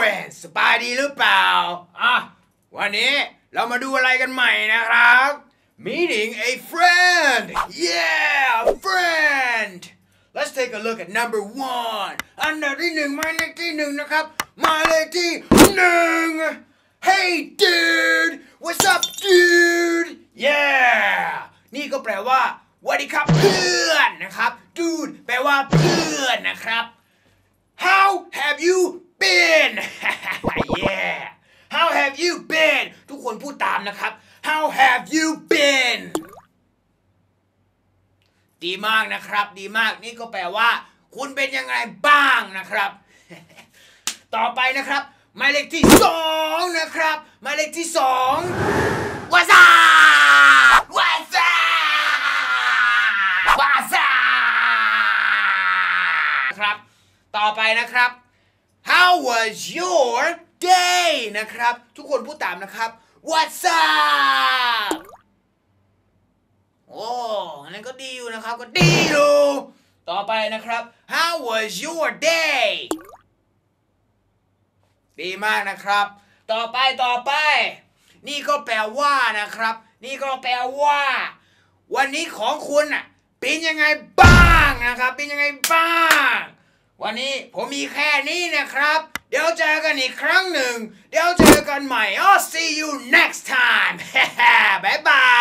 friend สบายดีหรือเปล่าวันนี้เรามาดูอะไรกันใหม่นะครับ meeting a friend yeah a friend let's take a look at number 1อันดับที่1หมายเลขที่1นะครับหมายเลขที่1 hey dude what's up dude yeah นี่ก็แปลว่าสวัสดีครับเพื่อนนะครับ dude แปลว่าเพื่อนนะครับ how have you been yeah how have you been ทุกคนพูดตามนะครับ how have you been ดีมากนะครับดีมากนี่ก็แปลว่าคุณเป็นยังไงบ้างนะครับ ต่อไปนะครับหมายเลขที่2นะครับหมายเลขที่2 what's up what's up what's up ครับต่อไปนะครับ how was your day นะครับทุกคนพูดตามนะครับ what's up โอ้นั่นก็ดีอยู่นะครับก็ดีอยู่ต่อไปนะครับ how was your day ดีมากนะครับต่อไปนี่ก็แปลว่านะครับนี่ก็แปลว่าวันนี้ของคุณน่ะเป็นยังไงบ้างนะครับเป็นยังไงบ้างวันนี้ผมมีแค่นี้นะครับเดี๋ยวเจอกันอีกครั้งหนึ่งเดี๋ยวเจอกันใหม่ I'll see you next time บ๊ายบาย